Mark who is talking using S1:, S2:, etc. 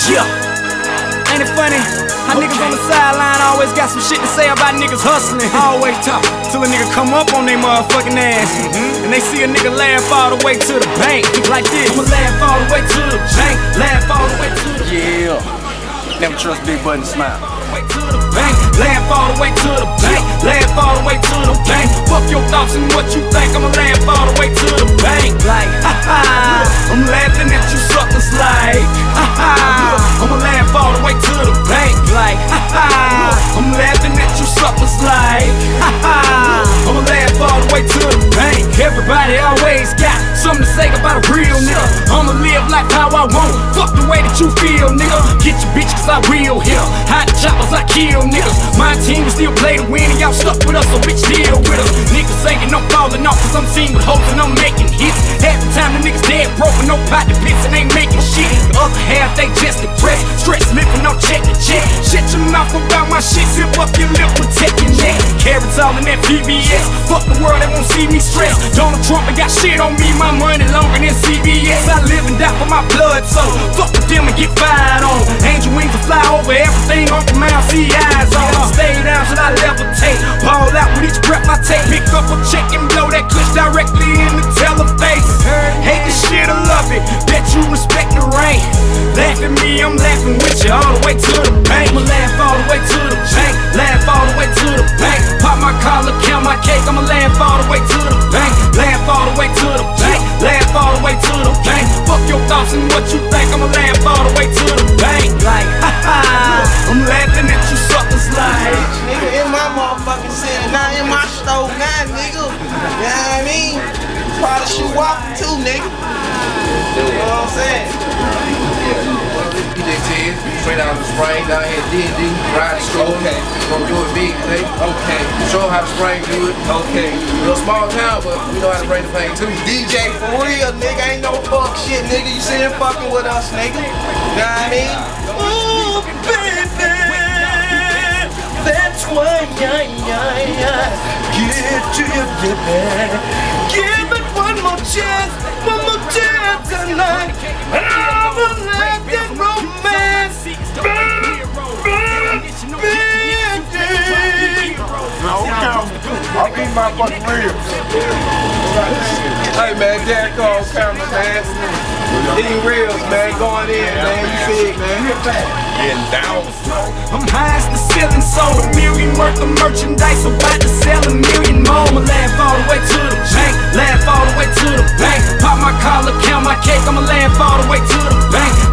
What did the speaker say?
S1: Yeah, ain't it funny how niggas on the sideline always got some shit to say about niggas hustling? Always talk till a nigga come up on they motherfucking ass, and they see a nigga laugh all the way to the bank. Like this, I'ma laugh all the way to the bank, laugh all the way to the never trust big button smile. To the bank, laugh all the way to the bank, laugh all the way to the bank. Fuck your thoughts and what you think, I'ma laugh all the way to the bank. Like, ha ha, I'm laughing at you suckers like, ha ha, I'ma laugh all the way to the bank. Like, ha ha, I'm laughing at you suckers like, ha ha, I'ma laugh all the way to the bank. Everybody always got something to say about a real nigga. I'ma live life how I want, fuck the way that you feel, nigga. Get your bitch cause I real here, hot choppers I kill niggas. My team will still play to win and y'all stuck with us, so bitch deal with us. Niggas saying I'm falling off cause I'm seen with hoes and I'm making hits. Half the time the niggas dead broke with no pot to pits and ain't making shit. The other half they just depressed, stress living on check to check. Shut your mouth about my shit, zip up your lip, protect your neck. Carrots all in that VBS, fuck the world, they won't see me stress. Donald Trump ain't got shit on me, my money longer than CBS. I live and die for my blood, so fuck with them and get fired on. Angel wings will fly over everything on the mouth, see eyes on. Stay down till I levitate, ball out with each breath I take. Pick up a check and blow that clutch directly in the teleface. Hate this shit or love it, bet you respect the rain. Laugh at me, I'm laughing with you all the way to the bank. I'ma laugh all the way to the bank, laugh all the way to the bank. Pop my collar, count my cake, I'ma laugh all the way to the bank, laugh all the way to the bank, laugh all the way to the bank. Fuck your thoughts and what you think, I'ma laugh all the way to the bank. Like, ha ha, I'm laughing at you suckers like.
S2: Nigga, in my motherfucking city, not in my stove now, nigga. You know what I mean? Probably shoot walking too, nigga. You know what I'm saying?
S3: DJ straight out of the spring, down here at D&D, riding school. Okay. Gonna do it big today. Okay. Show them how the spring do it. Okay. Little small town, but we know how to bring the pain too.
S2: DJ for real, nigga. Ain't no fuck shit, nigga. You see him fucking with us, nigga. You know what I mean?
S4: Ooh, baby, that's why I get to you, baby. Give it one more chance tonight. Everlasting romance,
S5: I'll be my fucking real.
S2: Hey man, Derrick Ayo camera, man. Eating reels, man. Going in, man. You see it, man.
S5: Getting down.
S1: I'm high as the ceiling, sold $1 million worth of merchandise, about to sell $1 million more. I'ma laugh all the way to the bank, laugh all the way to the bank. Pop my collar, count my cake, I'ma laugh all the way to the bank,